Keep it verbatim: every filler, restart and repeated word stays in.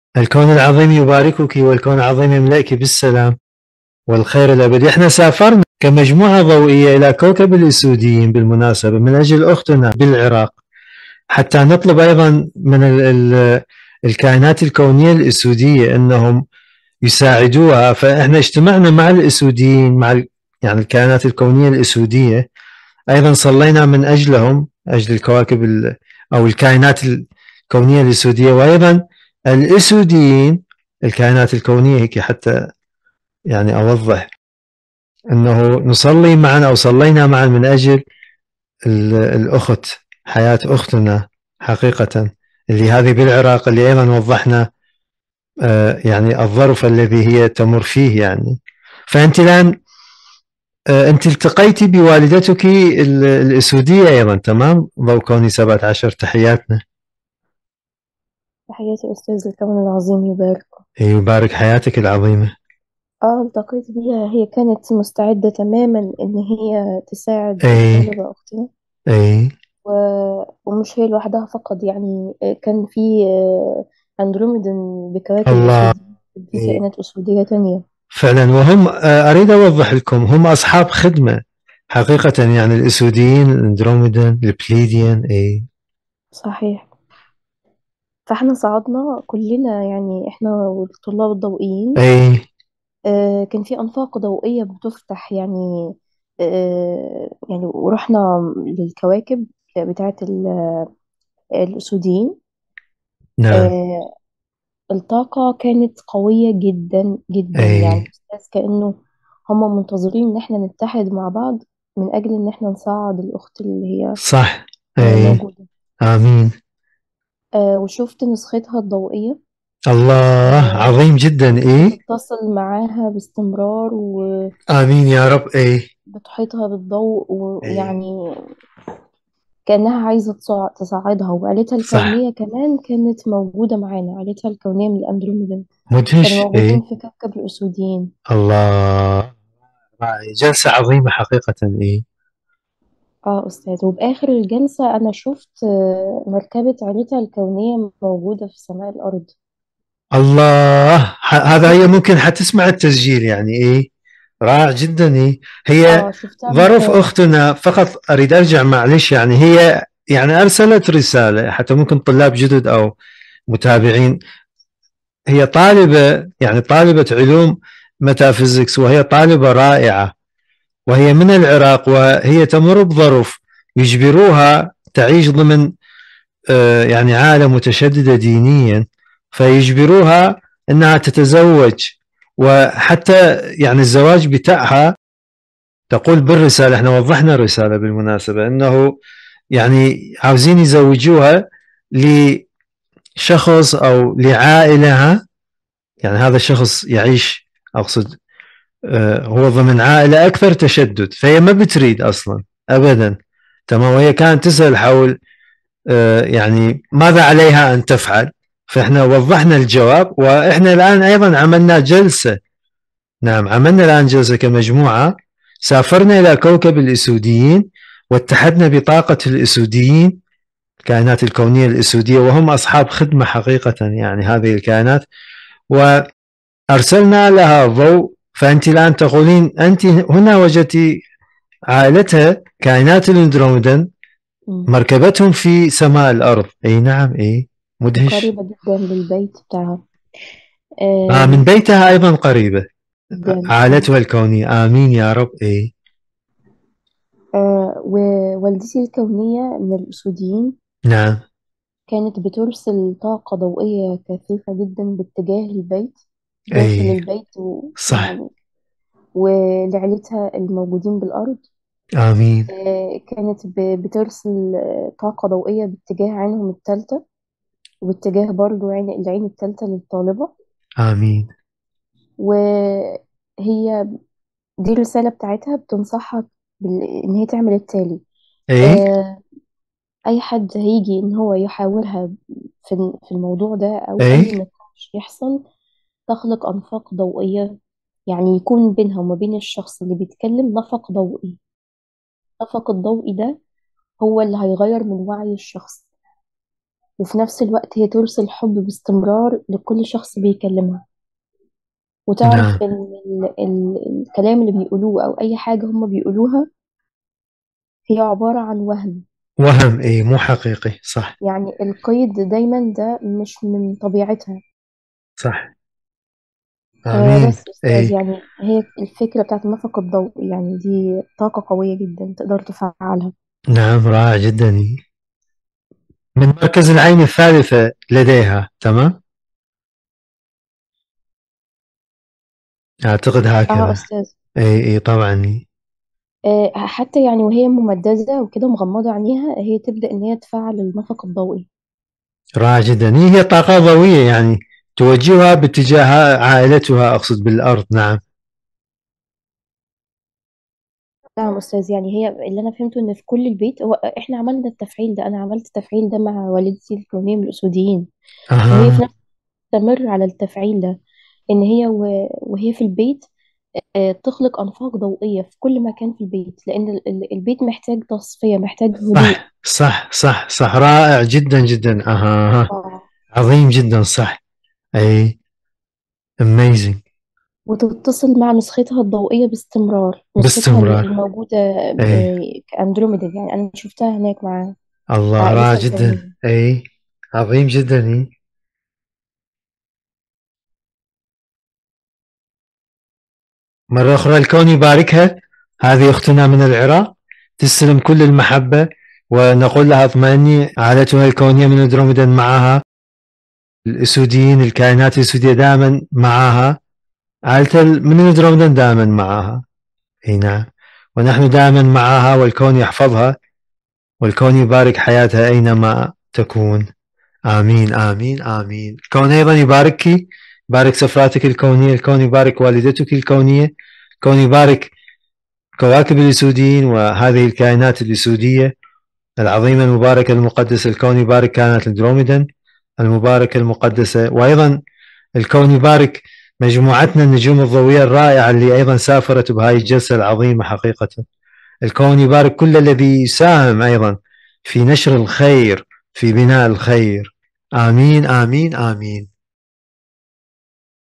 الكون العظيم يباركك والكون العظيم يملأك بالسلام والخير الأبدي. احنا سافرنا كمجموعة ضوئية إلى كوكب الأسوديين بالمناسبة من أجل أختنا بالعراق، حتى نطلب أيضا من ال ال الكائنات الكونية الأسودية أنهم يساعدوها. فإحنا اجتمعنا مع الأسوديين، مع ال- يعني الكائنات الكونية الأسودية، أيضا صلينا من أجلهم، أجل الكواكب ال- أو الكائنات الكونية الأسودية، وأيضا الأسوديين الكائنات الكونية، هيك حتى يعني أوضح أنه نصلي معا أو صلينا معا من أجل ال- الأخت، حياة أختنا حقيقة، اللي هذه بالعراق، اللي أيضا وضحنا آه، يعني الظرف الذي هي تمر فيه يعني. فأنت الآن آه، أنت التقيتي بوالدتك ال- الأسودية أيضا، تمام؟ ضوء كوني سبعة عشر، تحياتنا. تحياتي أستاذ الكون العظيم يبارك. يبارك حياتك العظيمة. اه التقيت بيها، هي كانت مستعدة تماما إن هي تساعد أي الطالبة أختنا. أي و... ومش هي لوحدها فقط، يعني كان في آه، أندروميدا بكواكب الله. أسودية، في أي كائنات أسودية تانية. فعلا. وهم آه، أريد أوضح لكم، هم أصحاب خدمة حقيقة، يعني الأسوديين، الأندروميدان، البليديان. أي صحيح. فاحنا صعدنا كلنا، يعني احنا والطلاب الضوئيين. أي آه، كان في أنفاق ضوئية بتفتح، يعني آه، يعني ورحنا للكواكب بتاعت ال- الأسوديين. نعم. آه، الطاقة كانت قوية جدا جدا، يعني أي إحساس كأنه هما منتظرين إن احنا نتحد مع بعض من أجل إن احنا نساعد الأخت اللي هي صح. آه، أي موجودة. آمين. آه، وشفت نسختها الضوئية. الله آه، عظيم جدا. أي بتتصل معاها باستمرار آمين يا رب. أي وبتحيطها بالضوء، أي ويعني كأنها عايزة تصع- تصعدها. وعيلتها صح. الكونية كمان كانت موجودة معانا، عيلتها الكونية من الأندروميدا كانوا مدهش. موجودين أي في كوكب الأسوديين. الله. جلسة عظيمة حقيقة. أي اه أستاذ، وبآخر الجلسة أنا شفت آه، مركبة عيلتها الكونية موجودة في سماء الأرض. الله. ح- هذا هي ممكن حتسمع التسجيل يعني. ايه رائع جدا. ايه هي اه شفتها من ظرف قرب. اختنا. فقط اريد ارجع معلش، يعني هي يعني ارسلت رسالة حتى ممكن طلاب جدد او متابعين. هي طالبة، يعني طالبة علوم ميتافيزيكس، وهي طالبة رائعة، وهي من العراق، وهي تمر بظرف يجبروها تعيش ضمن آه، يعني عائلة متشددة دينيا، فيجبروها أنها تتزوج. وحتى يعني الزواج بتاعها، تقول بالرسالة، احنا وضحنا الرسالة بالمناسبة، أنه يعني عاوزين يزوجوها لشخص أو لعائلة، يعني هذا الشخص يعيش، أقصد آه، هو ضمن عائلة أكثر تشدد، فهي ما بتريد أصلا أبدا. تمام. وهي كانت تسأل حول آه، يعني ماذا عليها أن تفعل، فإحنا وضحنا الجواب. وإحنا الآن أيضا عملنا جلسة، نعم عملنا الآن جلسة كمجموعة، سافرنا إلى كوكب الأسوديين واتحدنا بطاقة الأسوديين، الكائنات الكونية الأسودية، وهم أصحاب خدمة حقيقة، يعني هذه الكائنات، وأرسلنا لها ضوء. فأنت الآن تقولين أنت هنا وجدت عائلتها كائنات الاندروميدان، مم. مركبتهم في سماء الأرض. أي نعم. أي مدهش. قريبة جدا للبيت بتاعها. آه من آه بيتها أيضا قريبة، جدا اه. عائلتها الكونية. آمين يا رب. أي آه، ووالدتي الكونية من الأسوديين نعم. كانت بترسل طاقة ضوئية كثيفة جدا باتجاه البيت، داخل أي البيت، صح. ويعني ولعيلتها الموجودين بالأرض. آمين. آه، كانت ب- بترسل آه، طاقة ضوئية باتجاه عينهم التالتة، وباتجاه برضو عين العين التالتة للطالبة. آمين. وهي دي الرسالة بتاعتها بتنصحها بال- إن هي تعمل التالي. أي آه، أي حد هيجي إن هو يحاورها في في الموضوع ده، أو أي أي نقاش يحصل، تخلق أنفاق ضوئية، يعني يكون بينها وما بين الشخص اللي بيتكلم نفق ضوئي. النفق الضوئي ده هو اللي هيغير من وعي الشخص. وفي نفس الوقت هي ترسل حب باستمرار لكل شخص بيكلمها، وتعرف نعم. ان ال ال الكلام اللي بيقولوه او اي حاجة هم بيقولوها هي عبارة عن وهم. وهم، اي مو حقيقي. صح. يعني القيد دايما ده مش من طبيعتها. صح. آه امين. بس أستاذ، اي. يعني هي الفكرة بتاعت النفق الضوئي يعني دي طاقة قوية جدا تقدر تفعلها. نعم، رائع جدا. إي. من مركز العين الثالثة لديها، تمام. اعتقد اه هكذا. أستاذ. اي اي طبعا. إي. آه حتى يعني وهي ممددة وكده مغمضة عينيها، هي تبدأ إن هي تفعل النفق الضوئي. رائع جدا. هي هي طاقة ضوئية يعني توجهها باتجاه عائلتها، اقصد بالارض. نعم. نعم أستاذ، يعني هي اللي أنا فهمته إن في كل البيت، هو إحنا عملنا التفعيل ده، أنا عملت التفعيل ده مع والدتي الكونية من الأسوديين. وهي في اها. نفس تستمر على التفعيل ده، إن هي و- وهي في البيت آه، تخلق أنفاق ضوئية في كل مكان في البيت، لأن ال- ال- البيت محتاج تصفية، محتاج هدوء. صح صح صح صح، رائع جدا جدا. اها أها. آه. عظيم جدا. صح. اي. amazing. وتتصل مع نسختها الضوئية باستمرار، نسختها ال- باستمرار. الموجودة اي. آه، كأندروميدا، يعني أنا شفتها هناك مع الله، رائع عائلتها جدا. الكونية. اي. عظيم جدا. اي. مرة أخرى الكون يباركها. هذه أختنا من العراق، تستلم كل المحبة، ونقول لها اطمئني، عائلتها الكونية من أندروميدا معها، الأسوديين، الكائنات الأسودية دائما معها، عائلة من أندروميدا دائما معها. اي نعم. ونحن دائما معها، والكون يحفظها، والكون يبارك حياتها أينما تكون. آمين آمين آمين. الكون أيضا يباركك، يبارك سفراتك الكونية، الكون يبارك والدتك الكونية، الكون يبارك كواكب الأسوديين وهذه الكائنات الأسودية العظيمة المباركة المقدسة. الكون يبارك كائنات أندروميدا المباركة المقدسة، وأيضا الكون يبارك مجموعتنا النجوم الضوئية الرائعة اللي أيضا سافرت بهاي الجلسة العظيمة حقيقة. الكون يبارك كل الذي يساهم أيضا في نشر الخير، في بناء الخير. آمين آمين آمين.